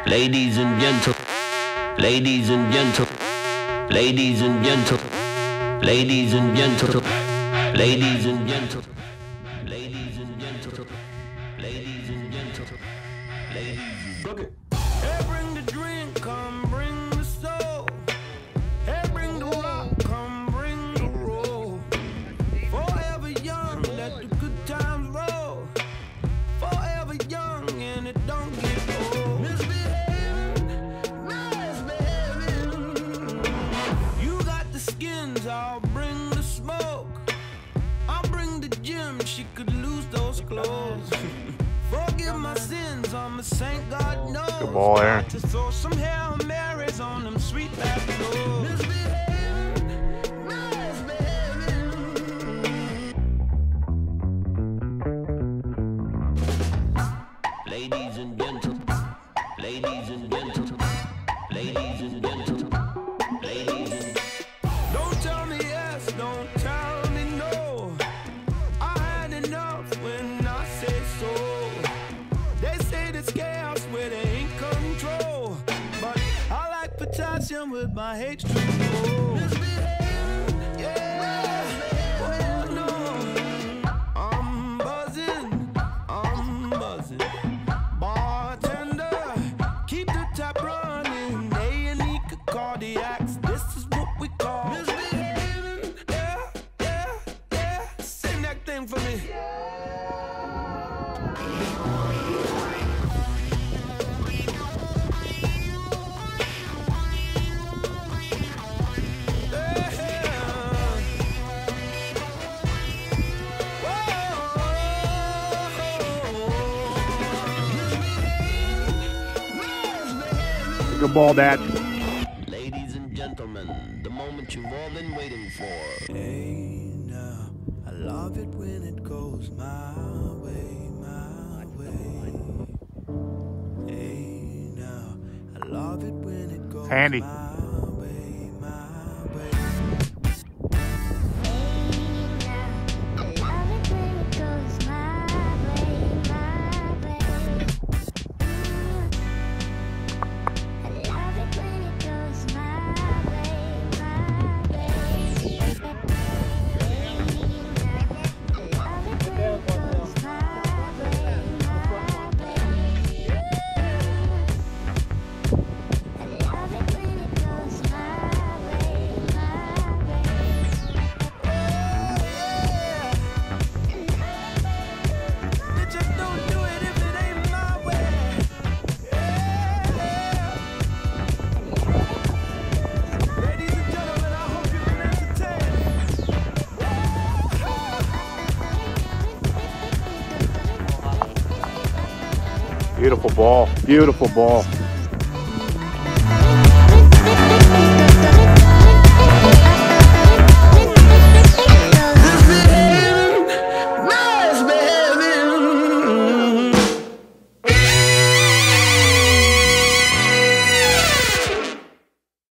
Ladies and gentle, ladies and gentle, ladies and gentle, ladies and gentle, ladies and gentle, ladies and gentle, ladies and gentle, ladies. Okay. Hey, bring the drink, come bring the soul. Hey, bring the rock, come bring the roll. Forever young, let the good times roll. Forever young and it don't get old. Misbehaving, misbehaving. You got the skins, I'll bring the smoke. I'll bring the gym, she could lose those clothes. Forgive my sins, I'm a saint, God knows. Good ball, Aaron. To throw some Hail Marys on them sweet back doors. Misbehaving, misbehaving. Ladies and gentle, ladies and gentle, ladies and gentle, ladies and. Don't tell me yes, don't tell me no. I had enough when I say so. They say there's chaos where they ain't control, but I like potassium with my H2O. Misbehaving, yeah, well, no. I'm buzzing, I'm buzzing. Bartender, keep the tap running. A&E cardiacs, this is what we call misbehaving. Yeah, yeah, yeah. Sing that thing for me. Good ball, Dad. Ladies and gentlemen, the moment you've all been waiting for. Hey now, I love it when it goes my way, my way. Hey now, I love it when it goes Handy. my way, my way. Beautiful ball. Beautiful ball.